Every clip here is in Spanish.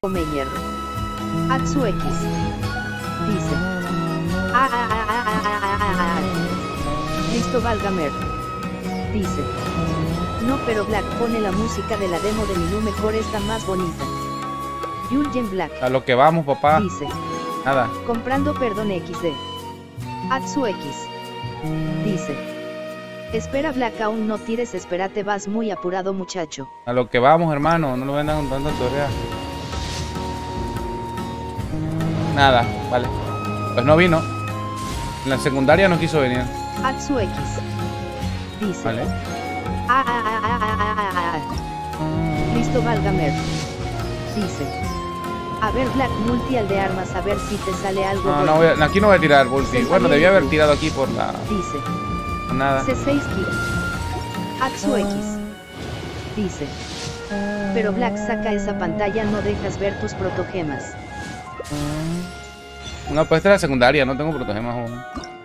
Meyer. Atsu X. Dice. Cristóbal Gamer. Dice. No, pero Black, pone la música de la demo de Nilú, mejor, está más bonita. Julien Black. A lo que vamos, papá. Dice. Nada. Comprando perdón XD. Atsu X. Dice. Espera Black, aún no tires, espérate, vas muy apurado, muchacho. A lo que vamos, hermano, no lo vendan con tanta torrea. Nada, vale. Pues no vino. En la secundaria no quiso venir. Atsu X. Dice. Vale. Cristóbal Gamer. Dice. A ver Black, multi al de armas, a ver si te sale algo. No, no voy a, aquí no voy a tirar multi. Bueno, debía haber tirado aquí por la... Dice. Nada. C6 kill. Atsu X. Dice. Pero Black, saca esa pantalla, no dejas ver tus protogemas. No, pues esta es la secundaria, no tengo protogemas aún.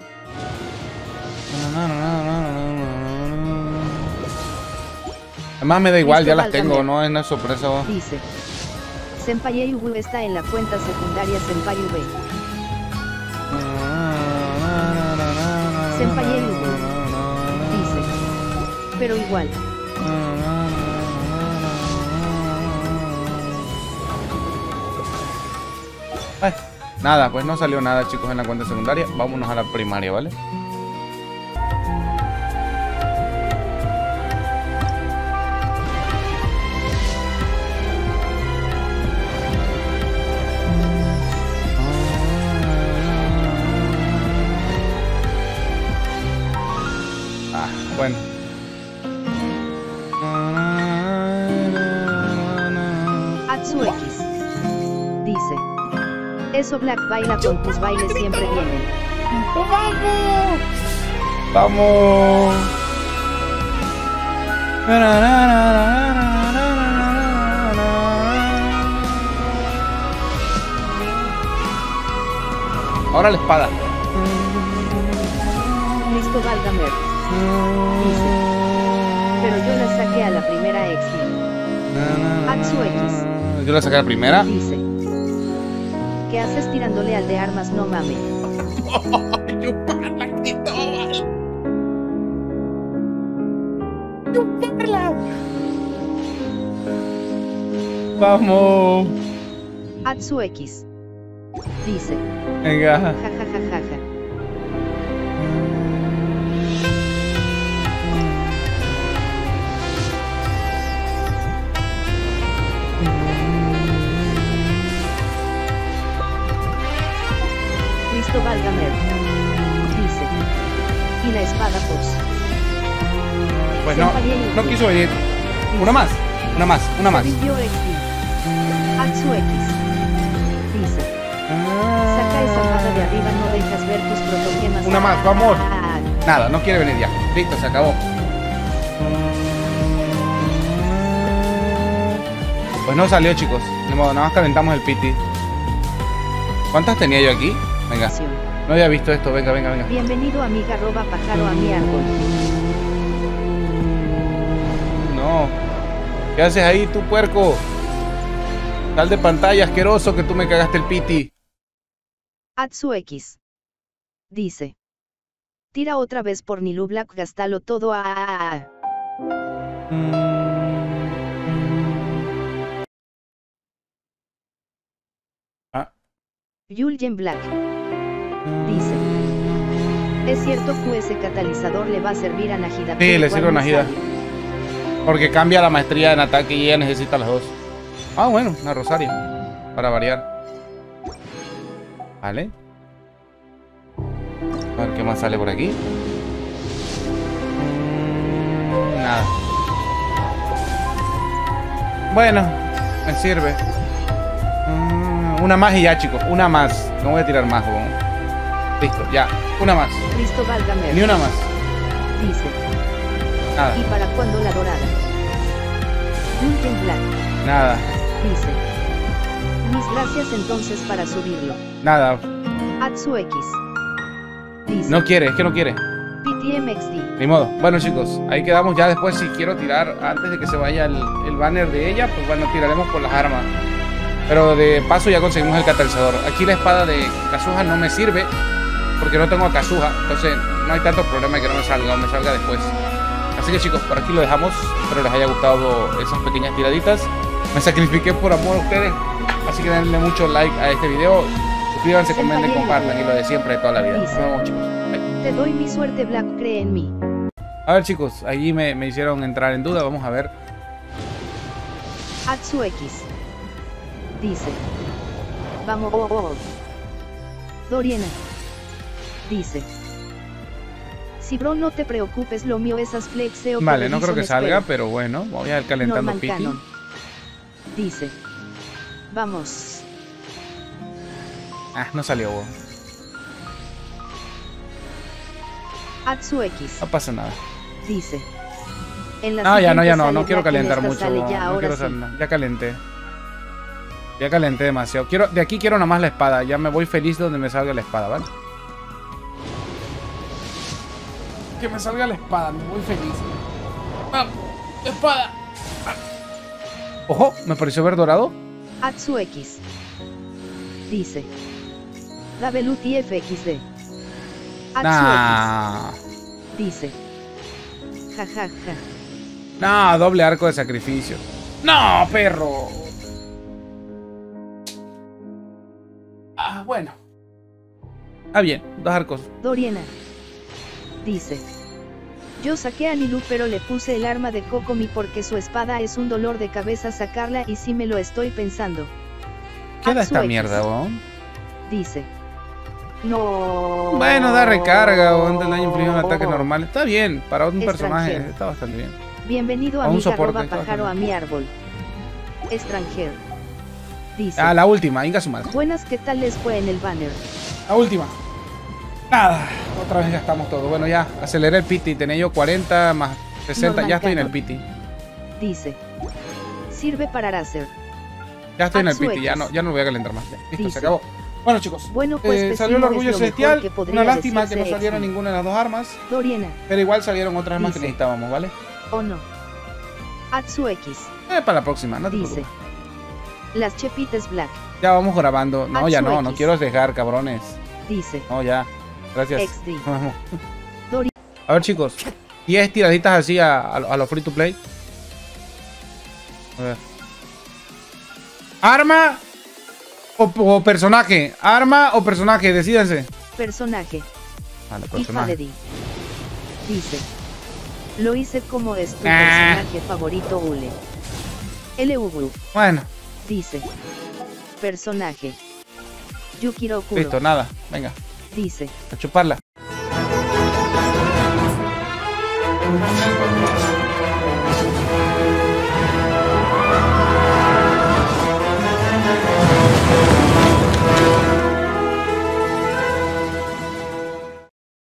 Además me da igual, ya las tengo, no es una sorpresa. Dice. Senpai UV está en la cuenta secundaria Senpai UV. Senpai UV. Dice. Pero igual. Nada, pues no salió nada, chicos, en la cuenta secundaria. Vámonos a la primaria, ¿vale? Bueno. Atsu X. Dice. Eso Black, baila con tus bailes, siempre vienen. ¡Vamos! ¡Vamos! Ahora la espada. Cristóbal Gamer. Dice. Pero yo la saqué a la primera X. Atsu X. ¿Yo la saqué a la primera? Dice. ¿Qué haces tirándole al de armas? No mames. ¡Chuparla, Cristóbal! ¡Chuparla! ¡Vamos! Atsu X. Dice. Venga. Ja ja ja ja ja. Cristóbal Gamer. Dice. Y la espada Fox. Pues no quiso venir. Una más. Sabillo XD. Atsu X. Dice. Saca esa espada de arriba, no dejas ver tus protogemas. Una más, vamos. Nada, no quiere venir ya. Listo, se acabó. Pues no salió, chicos. De modo, nada más calentamos el piti. ¿Cuántas tenía yo aquí? Venga. No había visto esto. Venga. Bienvenido, amiga, roba pájaro a mi árbol. No. ¿Qué haces ahí, tú puerco? Sal de pantalla, asqueroso, que tú me cagaste el piti. Atsu X. Dice. Tira otra vez por Nilú Black, gastalo todo a. Julien Black. Dice. Es cierto que ese catalizador le va a servir a Najida. Sí, le sirve a Najida. Porque cambia la maestría en ataque y ella necesita las dos. Ah, bueno, una Rosario. Para variar. Vale. A ver qué más sale por aquí. Nada. Bueno, me sirve. Una más y ya, chicos. Una más. No voy a tirar más, weón. Listo, ya. Una más. Cristóbal Gamer. Ni una más. Dice. Nada. ¿Y para cuándo la dorada? Julien Black. Nada. Dice. Mis gracias entonces para subirlo. Nada. Atsu X. Dice. No quiere, es que no quiere. PTMXD. Ni modo. Bueno, chicos, ahí quedamos. Ya después, si quiero tirar antes de que se vaya el banner de ella, pues bueno, tiraremos por las armas. Pero de paso ya conseguimos el catalizador. Aquí la espada de Kazuha no me sirve porque no tengo a Kazuha. Entonces no hay tanto problema de que no me salga o me salga después. Así que chicos, por aquí lo dejamos. Espero les haya gustado esas pequeñas tiraditas. Me sacrifiqué por amor a ustedes. Así que denle mucho like a este video. Suscríbanse, comenten, compartan y lo de siempre de toda la vida. Nos vemos, chicos. Bye. Te doy mi suerte, Black, cree en mí. A ver, chicos, allí me hicieron entrar en duda. Vamos a ver. Atsu X dice: vamos. Doriana dice: si bro, no te preocupes, lo mío es flexeo. Vale, no creo que salga, pero bueno, voy a ir calentando Pity. Dice: vamos. Ah, no salió. Atsu X no pasa nada. Dice: en la no quiero calentar mucho. No quiero hacer nada. Ya calenté. Ya calenté demasiado. De aquí quiero nada más la espada. Ya me voy feliz donde me salga la espada, ¿vale? Que me salga la espada, me voy feliz. ¡Vamos! ¡Espada! ¡Ojo! ¿Me pareció ver dorado? Atsu X dice: WTFXD. Atsu X dice: jajaja. No, doble arco de sacrificio. ¡No, perro! Ah, bueno. Ah, bien, 2 arcos. Doriana dice: yo saqué a Lilu, pero le puse el arma de Kokomi porque su espada es un dolor de cabeza sacarla y sí me lo estoy pensando. ¿Qué da esta mierda, weón? Dice: no. Bueno, da recarga, weón. Del daño infligido un ataque normal. Está bien, para un personaje está bastante bien. Bienvenido a mi arroba pájaro a mi árbol. Extranjero. Dice: ah, la última, Inga su madre. Buenas, ¿qué tal les fue en el banner? La última. Nada, otra vez gastamos todo. Bueno, ya, aceleré el Pity. Tenía yo 40 más 60, normal, ya estoy en el Pity. Dice: sirve para Razer. Ya estoy en el Pity, ya no voy a calentar más. Listo, dice, se acabó. Bueno, chicos, bueno, pues, salió el orgullo celestial. Una lástima que no salieron ninguna de las 2 armas. Doriana. Pero igual salieron otras armas que necesitábamos, ¿vale? ¿O no? Atsu X. Para la próxima, no te dice: las chepitas Black. Ya vamos grabando. No, Atsu ya no, X. no quiero dejar, cabrones. Dice: no, ya. Gracias. XD. A ver, chicos, 10 tiraditas así a los free to play. A ver. ¿Arma o personaje? ¿Arma o personaje? Decídense. Personaje. Vale, personaje. Dice: lo hice como es tu personaje favorito, Ule. LUU. Bueno. Dice: personaje Yukiro Kuro. Listo, nada, venga. Dice: a chuparla.